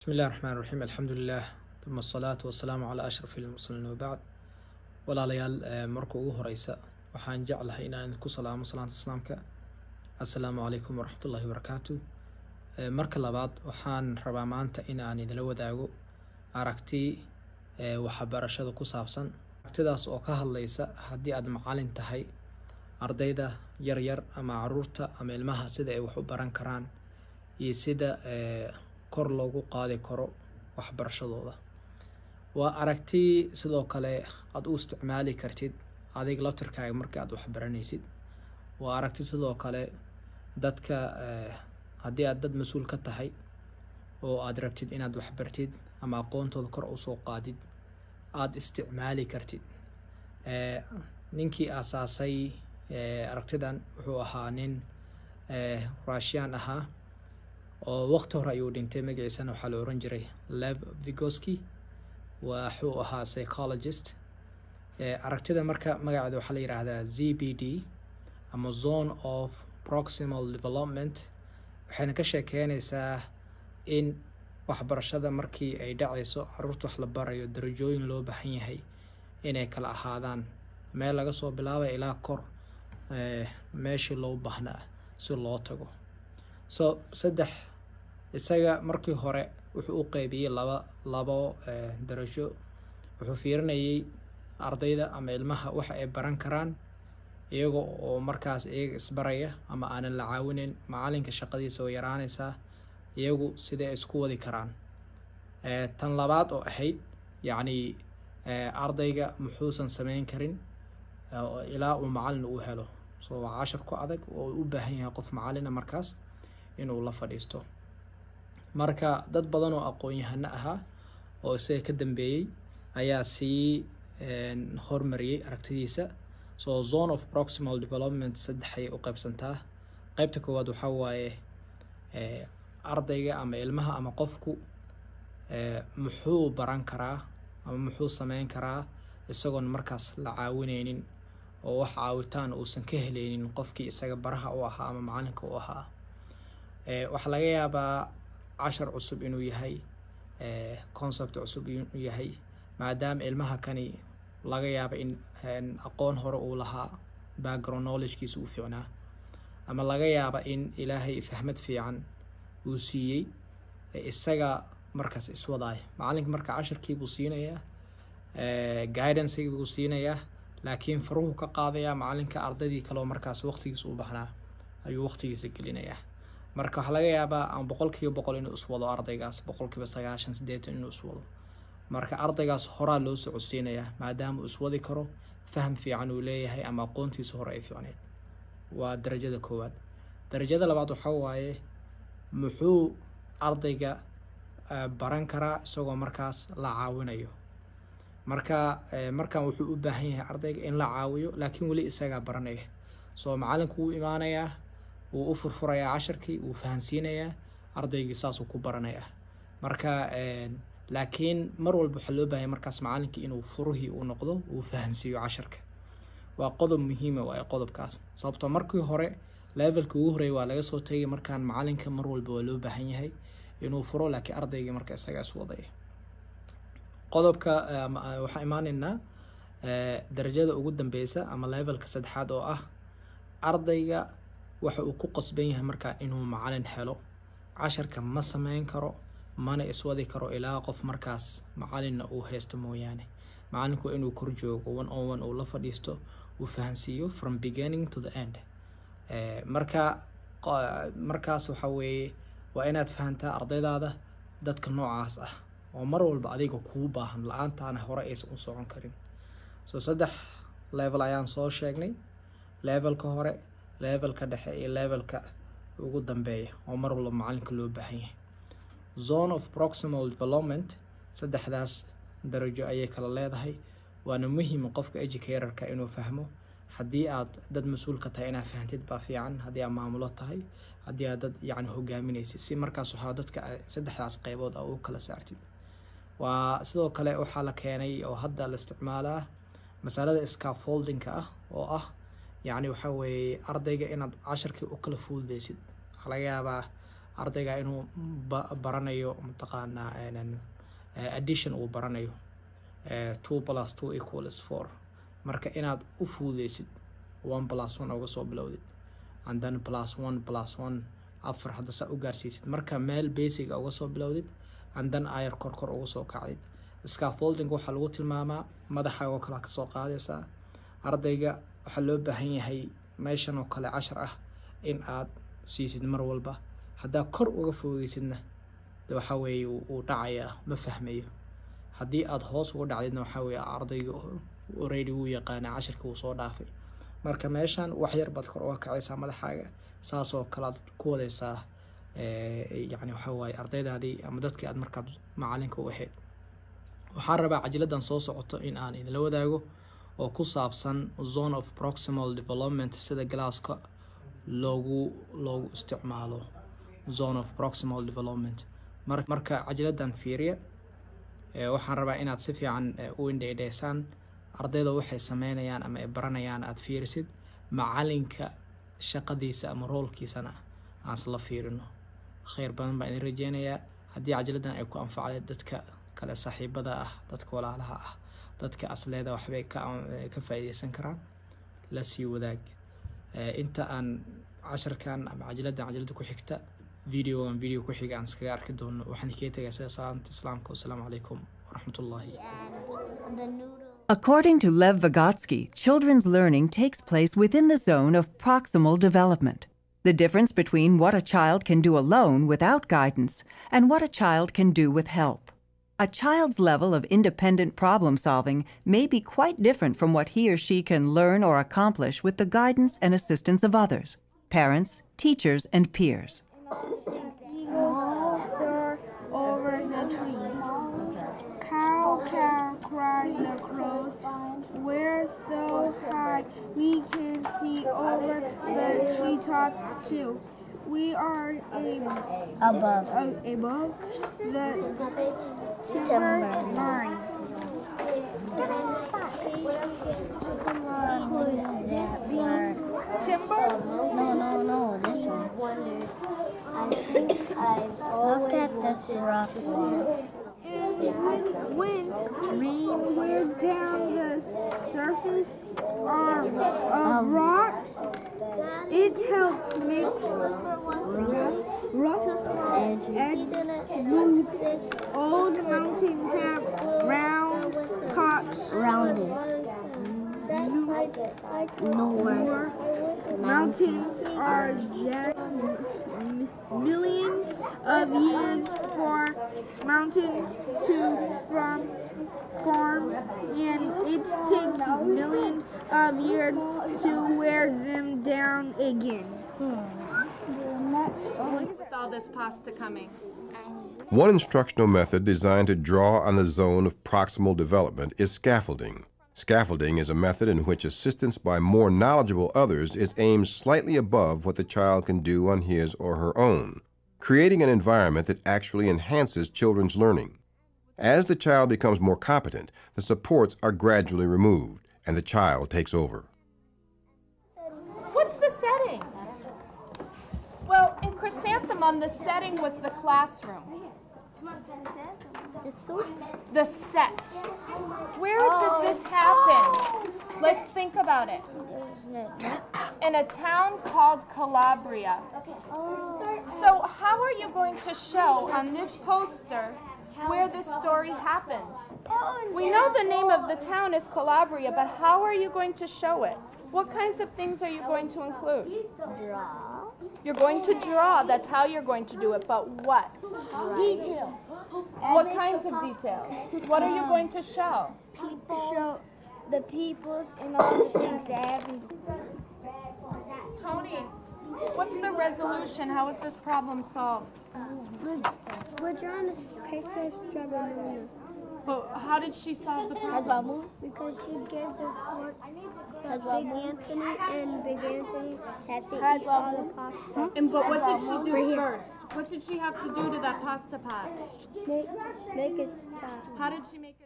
بسم الله الرحمن الرحيم الحمد لله ثم الصلاة والسلام على أشرف المرسلين وبعد walaalayaal marka ugu horeysa waxaan jeclahay inaan ku salaamo salaanta islaamka assalaamu calaykum waraxmatullaahi wabarakaatu. Marka labaad waxaan rabaa maanta in aan idila wadaago aragti waxbarashada ku saabsan, aragtidaas oo ka hadlaysa haddii aad macallin tahay ardayda yaryar ama caruurta ama ilmaha sida ay wax u baran karaan iyo sida kor loogu qaadi karo waxbarashadooda. waa aragti sidoo kale aad u isticmaali kartid adiga laftirkaaga marka aad wax baranaysid. waa aragti sidoo kale dadka haddii aad dad mas'uul ka tahay oo aad rabtid inaad wax bartid ama aqoontooda kor u soo qaadid aad isticmaali kartid. ninkii aasaasay aragtidan wuxuu ahaa nin Russian ahaa oo waqti hore ayuu dhintay, magaciisana waxaa la oran jiray Lev Vygotsky. wuxuu ahaa psychologist. aragtida marka magaceeda waxaa la yiraahdaa ZBD ama Zone of Proximal Development. waxayna ka sheekeynaysaa in waxbarashada markii ay dhacayso caruurta wax la barayo darajooyin loo baahan yahay inay kala ahaadaan meel laga soo bilaabay ilaa kor meeshii loo baahnaa si loo tago. saddex isaga markii hore wuxuu u qaybiyay labo darajo. wuxuu fiirinayay ardayda ama ilmaha waxa ay baran karaan iyaga oo markaas iyaga isbaraya ama aanan la caawinin. macalinka shaqadiisa oo yaraanaysaa iyagu sidee isku wadi karaan. tan labaad oo ahayd yacni ardayga muxuusan samayn karin ilaa uu macallin u helo. waa cashar ku adag oo u baahan yahay qof macallina markaas inuu la fadhiisto. marka dad badan oo aqoon-yahano ahaa oo isaga ka dambeeyey ayaa sii hormariyay aragtidiisa. Zone of Proximal Development saddex ayay u qaybsantaa. qaybta koowaad waxaa waaye ardayga ama ilmaha ama qofku muxuu baran karaa ama muxuu samayn karaa isagoon markaas la caawinaynin oo wax caawitaan uusan ka helaynin qofkii isaga baraha u ahaa ama macalinka u ahaa. waxaa laga yaabaa cashar cusub inuu yahay, concept cusub inuu yahay, maadaama ilmaha kani laga yaaba in aqoon hore uu lahaa, background knowledge-kiisa u fiicnaa, ama laga yaaba in ilaahay fahmad fiican uu siiyey isaga markaas iswadaay. macalinka marka casharkii buu siinayaa, guidance buu siinayaa, laakiin faruhu ka qaadayaa macalinka ardaydii kale oo markaas waqtigiisa u baahnaa ayuu waqtigiisa gelinayaa. marka waxaa laga yaabaa aan 100% inuu iswado ardaygaas, 90-80 inuu iswado. marka ardaygaas horaa loo socodsiinayaa maadaama uu iswadi karo, faham fiican uu leeyahay ama aqoontiisa hore ay fiicneed. waa darajada koowaad. darajada labaad waxaa waaye muxuu ardayga baran karaa isagoo markaas la caawinayo. markaan wuxuu u baahan yahay ardayga in la caawiyo laakiin weli isagaa baranaya. macalinku wuu imaanayaa, wuu u furfurayaa casharkii, wuu fahansiinayaa ardaygii, saasuu ku baranayaa. marka laakiin mar walba waxaa loo baahan markaas macalinkii inuu furuhii u noqdo, uu fahansiiyo casharka. waa qodob muhiima waa qodobkaas, sababtoo markii hore levelka ugu horeeyay waa laga soo tagay. markaan macalinka mar walba waa loo baahan yahay inuu furo, laakiin ardaygii marka isaga iswadaya. qodobka waxaa imaanaynaa darajada ugu dambeysa ama levelka saddexaad oo ah ardayga waxa uu ku qasban yahay markaa inuu macallin helo. casharka ma samayn karo mana iswadi karo ilaa qof markaas macallinna uu haysto mooyaane. macallinku inuu kor joogo 1-on-1 uu la fadhiisto, uu fahansiiyo from beginning to the end. markaas waxa weeye waa inaad fahantaa ardaydaada dadka noocaas ah oo mar walba adiga kuu baahan, la-aantaana hore aysan u socon karin. saddex level ayaan soo sheegnay: levelka hore, levelka dhexe iyo levelka ugu dambeeya oo mar walba macalinka loo baahan yahay. Zone of Proximal Development saddexdaas darajo ayay kala leedahay. waana muhiim qofka educator-ka inuu fahmo. haddii aad dad mas'uul ka tahay inaad fahantid baa fiican, haddii aad maamulo tahay, haddii aad dad yacni hogaaminaysid, si markaas waxaa dadka saddexdaas qaybood u kala saartid. waa sidoo kale waxaa la keenay oo hadda la isticmaalaa masalada scaffolding-ka ah oo ah yacni waxa weeye ardayga inaad casharkii u kala fududeysid. waxaa laga yaabaa ardayga inuu baranayo mataqaanaa addition uu baranayo 2 + 2 = 4 marka inaad u fududeysid 1 + 1 uga soo bilowdid and then +1 + 1 afar hadda saa u gaarsiisid marka meel basic uga soo bilowdid and then ayar kor uga soo kacdid scaffolding waxaa lagu tilmaamaa madaxa oo kala ka soo qaadaysaa ardayga waxaa loo baahan yahay meeshan oo kale 10 ah in aad siisid mar walba haddaa kor uga fogeysidna waxa weeye uu dhacayaa ma fahmayo haddii aad hoos uga dhacdidna waxa weeye ardayga already uu yaqaana 10kii uu soo dhaafay marka meeshan wax yar baad kor uga kacaysaa madaxaaga saasoo kale aad ku wadaysaa yani waxa waaye ardaydaadii ama dadkii aad markaad macalinka u ahayd waxaan rabaa cajiladan soo socoto in aan idinla wadaago oo ku saabsan zone of proximal development sida galaaska loogu isticmaalo zone of proximal development marka cajiladan fiiriya waxaan rabaa inaad si fiican u indheydheysaan ardayda waxay sameynayaan ama ay baranayaan aad fiirisid macalinka shaqadiisa ama roolkiisana aan isla fiirino khayr badan baan idin rajeynayaa haddii cajiladan ay ku anfacday dadka kale saaxiibada ah dadka walaalaha ah dadka asleeda waxbay ka faa'iideysan karaan la sii wadaag inta aan casharkan ama cajalada ku xigta video ku xiga aan iskaga arki doono waxaan kaga tagay salaanta islaamka wassalaamu calaykum waraxmatullaahi. According to Lev Vygotsky, children's learning takes place within the zone of proximal development, the difference between what a child can do alone without guidance and what a child can do with help. A child's level of independent problem solving may be quite different from what he or she can learn or accomplish with the guidance and assistance of others, parents, teachers, and peers. Over the trees. Cow cried the crows. We're so high we can see over the treetops too. We are above the timber line. Timber? No, this one. I think look at this rock wall. When we're down the surface of rocks, it helps make rough edges smooth. Old mountains have round tops. Rounded. Nowhere. Mountains are just millions of years for mountains to form, and it takes millions of years to wear them down again. When is all this pasta coming? One instructional method designed to draw on the zone of proximal development is scaffolding. Scaffolding is a method in which assistance by more knowledgeable others is aimed slightly above what the child can do on his or her own, creating an environment that actually enhances children's learning. As the child becomes more competent, the supports are gradually removed and the child takes over. What's the setting? Well, in Chrysanthemum, the setting was the classroom. The set. Where does this happen? Let's think about it. In a town called Calabria. So how are you going to show on this poster where this story happened? We know the name of the town is Calabria, but how are you going to show it? What kinds of things are you going to include? Draw. You're going to draw. That's how you're going to do it. But what? Detail. What kinds of details? What are you going to show? Show the peoples and all the things that happen. Tony, what's the resolution? How is this problem solved? We're drawing this picture of Strawberry. But how did she solve the problem? Because she gave the fork to Big Anthony, and Big Anthony had to eat all the pasta. But what did she do first? What did she have to do to that pasta pot? Make it stop. How did she make it?